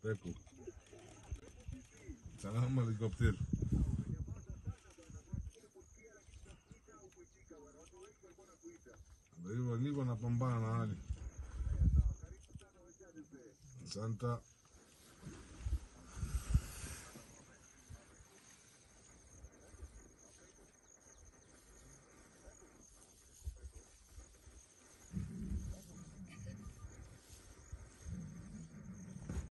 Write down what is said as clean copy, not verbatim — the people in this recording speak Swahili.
Ecco. Salama helikopter. Ndio niko napambana na hali. Asante.